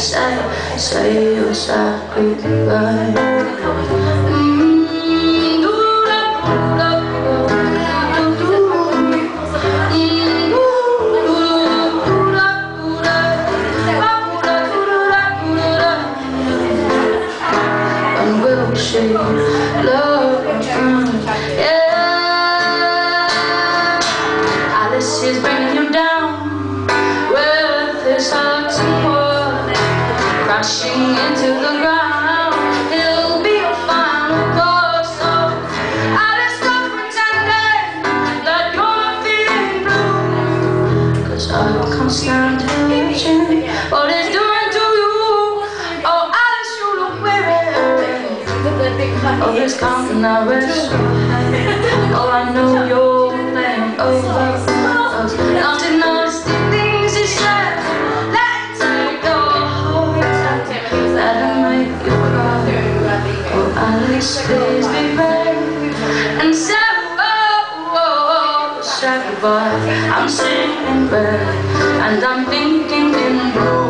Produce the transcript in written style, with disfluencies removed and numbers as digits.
say your sad goodbye. Love, yeah. Alice is bringing you down with his hugs and words, crashing into the ground. He'll be your final cause. So Alice, stop pretending that you're feeling blue, 'cause I can't stand watching what it's doing to you. Oh, Alice, you look weary. Oh, it's counting hours. Oh, I know you're playing over us. Not to nasty things he said. Let it take your heart. Let him make you cry. Oh, Alice, please be brave and say, say goodbye. I'm singing red and I'm thinking in blue.